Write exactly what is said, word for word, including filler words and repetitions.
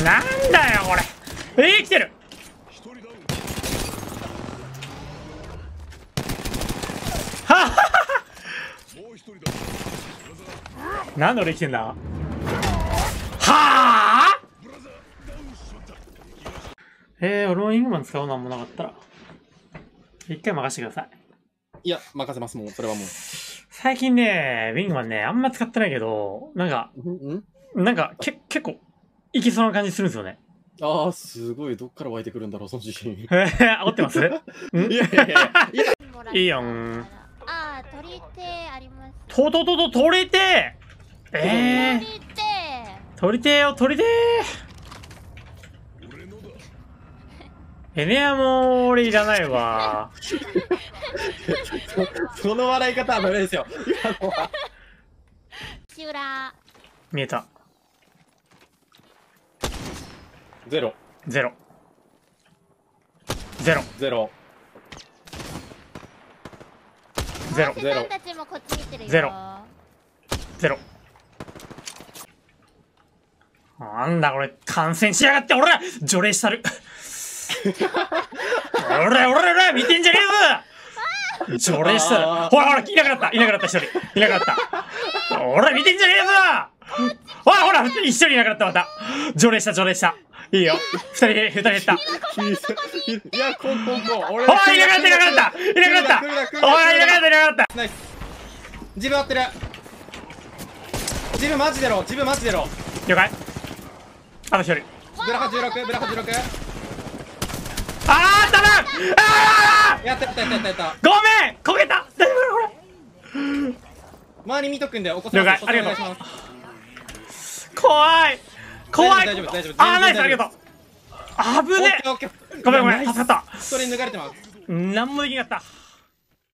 なんだよこれ。えー、来てる。はははなんで俺来てんだ。はあ。えー、俺もウィングマン使うなんもなかったら一回任せてください。 いや、任せます、もう、それはもう。 最近ね、ウィングマンね、あんま使ってないけど、なんか、 んなんか、け、結構、いけそうな感じするんですよね。 ああ、すごい、どっから湧いてくるんだろう、その自信。いえー、煽ってますんいやいやいやいや。 いいよん。 ああ、取り手あります。 とととと、取りてーえー、 取り手取りてーよ、取りてーエネアも俺いらないわ。 そ, その笑い方はダメですよ。今のは。 シウラ見えた。 ゼロ。 ゼロ。ゼロ。 ゼロ。 ゼロ。 ゼロ。たちもこっち見てるよ。 ゼロ。ゼロ。なんだこれ、感染しやがって、俺ら除霊したる。俺ら、俺ら、俺ら見てんじゃねえぞ。除霊したる。ほらほら、いなくなった、いなくなった、一人。いなくなった。俺ら見てんじゃねえぞ。ほらほら、一人いなくなった、また。除霊した、除霊した。いいよ。二人、二人減った。 いや、こんこんこん。俺おい、いなくなった、いなくなった。いなくなった。おい、いなくなった、いなくなった。 ナイス。自分合ってる。自分マジでろ、自分マジでろ。 了解。あと一人。 ブラハじゅうろく、ブラハじゅうろく。 あー、ダメ。あーやったやったやったやった。 ごめん焦げた。大丈夫これ。 周り見とくんで、お子さん。 了解、ありがとう。怖い怖い。 大丈夫大丈夫。 あー、ナイス、ありがとう。あぶね。ごめんごめん、助かった。 それ脱がれてます。 なんもできなかった。